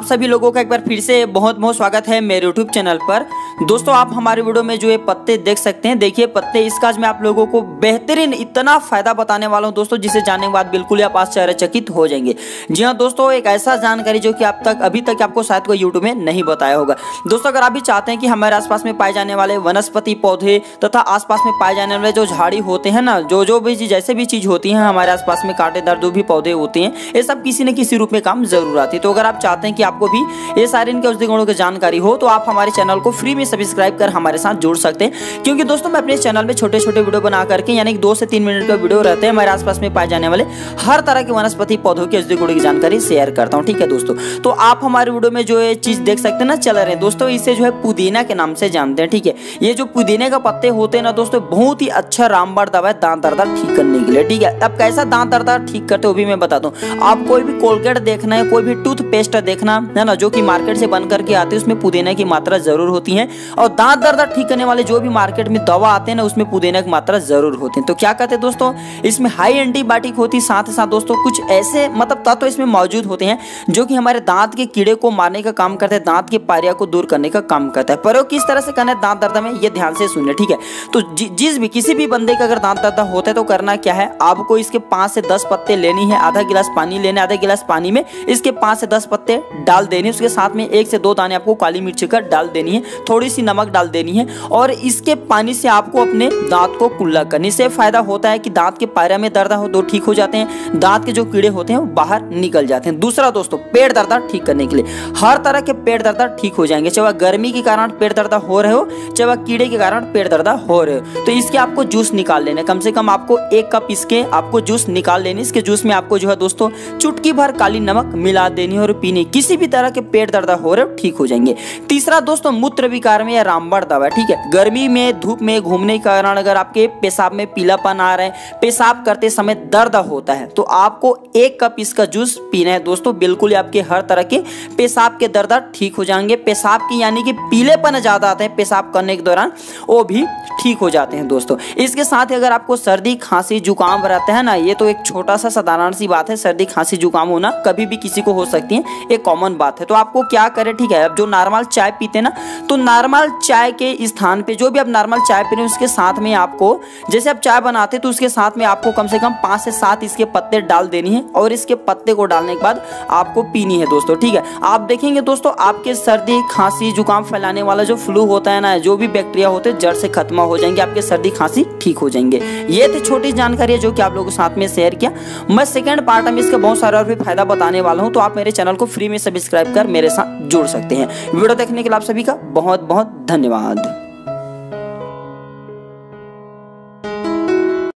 सभी लोगों का एक बार फिर से बहुत बहुत स्वागत है मेरे यूट्यूब चैनल पर। दोस्तों आप हमारे वीडियो में जो ये पत्ते देख सकते हैं, देखिए पत्ते इसका आज मैं आप लोगों को बेहतरीन इतना फायदा बताने वाला हूं दोस्तों, जिसे जानने के बाद बिल्कुल आप आश्चर्यचकित हो जाएंगे। जी हाँ दोस्तों, एक ऐसा जानकारी जो कि आप तक अभी तक आपको शायद कोई यूट्यूब में नहीं बताया होगा। दोस्तों अगर आप भी चाहते हैं कि हमारे आसपास में पाए जाने वाले वनस्पति पौधे तथा आसपास में पाए जाने वाले जो झाड़ी होते हैं ना, जो भी जैसे भी चीज होती है हमारे आसपास में कांटेदार जो भी पौधे होते हैं, ये सब किसी न किसी रूप में काम जरूर आती है। तो अगर आप चाहते हैं कि आपको भी ये सारे इनके औषधि गुणों की जानकारी हो, तो आप हमारे चैनल को फ्री में सब्सक्राइब कर हमारे साथ जुड़ सकते हैं। क्योंकि दोस्तों मैं अपने चैनल में छोटे छोटे वीडियो बना करके, यानी कि 2 से 3 मिनट का वीडियो रहते हैं, हमारे आसपास में पाए जाने वाले हर तरह के वनस्पति पौधों के औषधि गुणों की जानकारी शेयर करता हूँ। ठीक है दोस्तों, तो आप हमारे वीडियो में जो ये चीज देख सकते हैं ना चल रहे हैं दोस्तों, इसे जो है पुदीना के नाम से जानते हैं। ठीक है, ये जो पुदीने का पत्ते होते हैं ना दोस्तों, बहुत ही अच्छा रामबाण दवा है दांत दर्द ठीक करने के लिए। ठीक है, अब कैसा दांत दर्द ठीक करते हो भी मैं बताता हूँ। आप कोई भी कोलगेट देखना है, कोई भी टूथपेस्ट देखना है ना, जो कि मार्केट से बन करके आते हैं, उसमें पुदीना की मात्रा जरूर होती है। और दांत दर्द ठीक करने वाले जो भी मार्केट में दवा आते हैं ना, उसमें पुदीना की मात्रा जरूर होती है। तो क्या कहते हैं दोस्तों, इसमें हाई एंटीबायोटिक होती है, साथ ही साथ दोस्तों कुछ ऐसे मतलब तत्व इसमें मौजूद होते हैं जो कि हमारे दांत के कीड़े को मारने का काम करते हैं, दांत की पारिया को दूर करने का काम करता है। प्रयोग किस तरह से करना है दांत दर्द में, ये ध्यान से सुनिए। ठीक है, तो जिस भी किसी भी बंदे का अगर दांत दर्द होता है तो करना क्या है, आपको इसके 5 से 10 पत्ते लेनी है, आधा गिलास पानी लेना, आधा गिलास पानी में इसके 5 से 10 पत्ते डाल देने, उसके साथ में 1 से 2 दाने आपको काली मिर्च का डाल देनी है, थोड़ी सी नमक डाल देनी है, और इसके पानी से आपको अपने दांत को कुल्ला करने से फायदा होता है कि दांत के पायरा में दर्द हो तो ठीक हो जाते हैं, दांत के जो कीड़े होते हैं वो बाहर निकल जाते हैं। दूसरा दोस्तों, पेट दर्द ठीक करने के लिए हर तरह के पेट दर्द ठीक हो जाएंगे, चाहे वह गर्मी के कारण पेट दर्द हो रहे हो, चाहे वह कीड़े के कारण पेट दर्द हो रहे हो। तो इसके आपको जूस निकाल लेने, कम से कम आपको 1 कप इसके आपको जूस निकाल लेनी। इसके जूस में आपको जो है दोस्तों चुटकी भर काली नमक मिला देनी और पीनी, किसी भी तरह के पेट दर्द हो रहे हो ठीक हो जाएंगे। तीसरा दोस्तों, मूत्र विकार में या रामबाण दवा। ठीक है, गर्मी में धूप में घूमने के कारण अगर आपके पेशाब में पीलापन आ रहा है, पेशाब करते समय दर्द होता है, तो आपको 1 कप इसका जूस पीना है दोस्तों। बिल्कुल आपके हर तरह के पेशाब के दर्द ठीक हो जाएंगे। पेशाब की यानी कि पीलेपन ज्यादा आता है पेशाब करने के दौरान, वो भी ठीक हो जाते हैं दोस्तों। इसके साथ ही अगर आपको सर्दी खांसी जुकाम रहता है ना, ये तो एक छोटा सा साधारण सी बात है, सर्दी खांसी जुकाम होना कभी भी किसी को हो सकती है, एक कॉमन बात है। तो आपको क्या करें, ठीक है, अब जो नॉर्मल चाय पीते हैं ना, तो नॉर्मल चाय के स्थान पे जो भी आप नॉर्मल चाय पी रहे हैं, उसके साथ में आपको जैसे आप चाय बनाते हैं तो उसके साथ में आपको कम से कम 5 से 7 इसके पत्ते डाल देनी है, और इसके पत्ते को डालने के बाद आपको पीनी है दोस्तों। ठीक है, आप देखेंगे दोस्तों आपके सर्दी खांसी जुकाम फैलाने वाला जो फ्लू होता है ना, जो भी बैक्टीरिया होते हैं जड़ से खत्म हो जाएंगे, आपके सर्दी खांसी ठीक हो जाएंगे। ये थी छोटी जानकारी है जो कि आप लोगों के साथ में शेयर किया। मैं सेकंड पार्ट में इसका बहुत सारा और भी फायदा बताने वाला हूं, तो आप मेरे चैनल को फ्री में सब्सक्राइब कर मेरे साथ जुड़ सकते हैं। वीडियो देखने के लिए आप सभी का बहुत बहुत धन्यवाद।